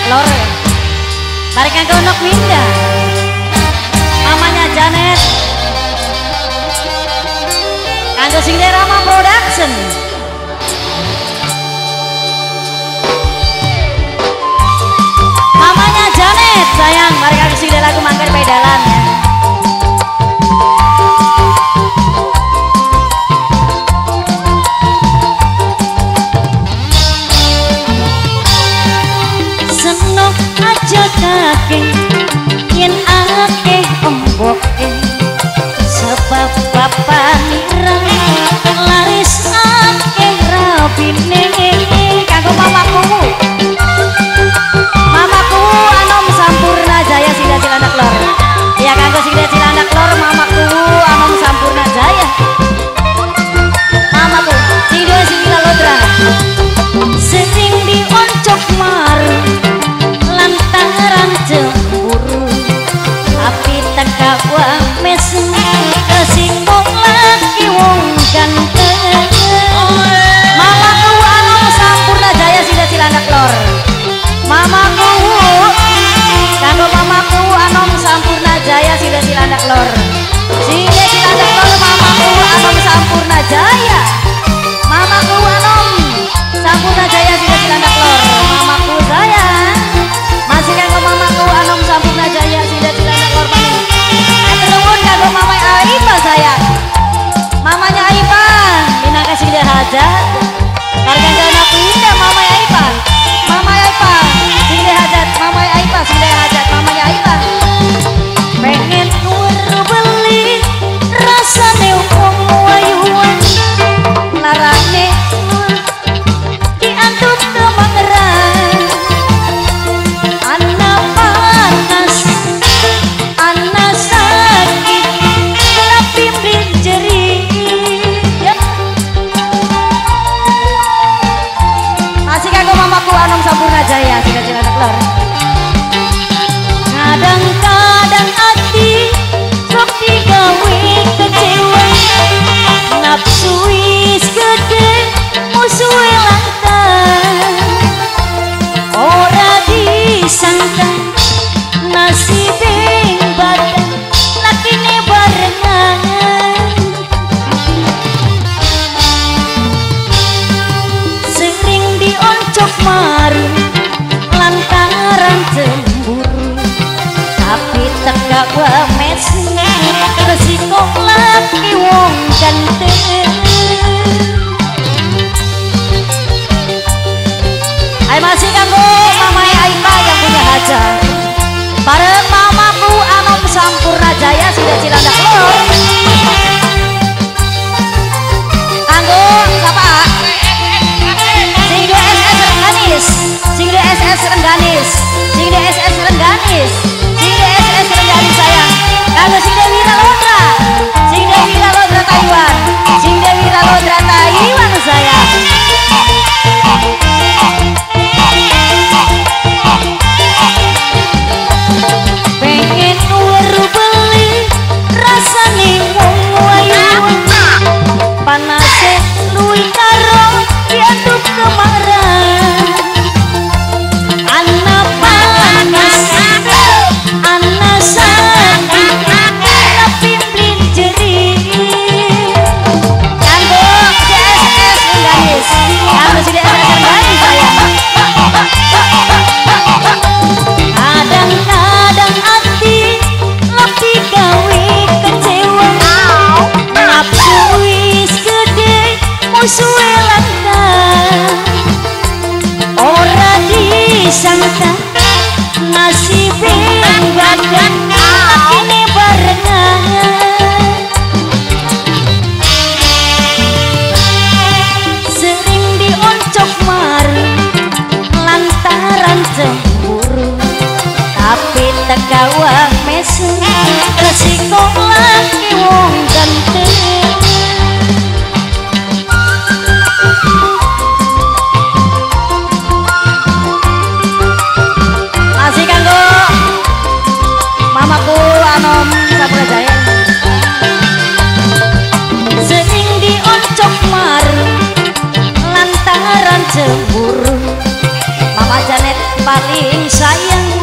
lor. Tarik yang gonok Winda. Mamanya Janet. Kanggo sing Rama Production. Mamanya Janet, sayang, mari kanggo sing lagu Manggar Pedalan ya. Kake yen akeh omboke sebab bapak nirang laris akeh rabine kanggo mamaku anom sampurna jaya Sida Cilandak Lor ya kanggo Sida Cilandak Lor mamaku anom sampurna jaya mamaku Sida Sila Lodra sering dioncok maru lantaran cemburu tapi teka wang mesin kesinggung lagi wong ganteng mamaku anom sampurna jaya Sida Cilandak Lor mamaku kanggo mamaku anom sampurna jaya Sida Cilandak Lor Sida Cilandak Lor mamaku anom sampurna jaya mamaku anom sampurna jaya Sida Cilandak Lor mamaku sayang masih kanggo mamaku anom sampurna jaya Sida Cilandak Lor paling nuwun kanggo mamanya Aipa sayang mamanya Aipa minangka Sida hajat harga anak Winda mamanya Aipa Sida hajat mamanya Aipa Sida hajat mamanya Aipa pengen nuwer beli rasane wong wayuan larane diantut kemangeran Anna panas Anna sakit tapi berinjeri ya. Masih kanggo mamaku anom sampurna jaya Sida Cilandak Lor kadang-kadang hati sok digawe kecewa nafsu wis gede musuhe langkah ora disangka nasibing badan lakine barengan sering dioncok maru lantaran cemburu tapi teka wames resiko laki wong ganteng ay masih kanggo mamanya Aipa yang punya hajat bareng mamaku anom sampurna jaya Sida Cilandak Lor kanggo siapa? Sing SS Rengganis sayang kanggo Sing Dewi Lodra Taiwan sayang pengen nuwer beli rasane wong wayuan panase luwih karo diaduk kemaran Anna panas Anna sakit tapi berinjeri kanggo CSS Rengganis kanggo si DSS Rengganis sayang kadang-kadang hati lebih gawe kecewa nafsu wis gede musuhe langkah ora disangka nasibing badan lakine barengan sering dioncok maru lantaran cemburu tapi teka wames resiko laki wong ganteng masih kanggo mamaku anom sampurna jaya sering dioncok maru lantaran cemburu mama Janet paling sayang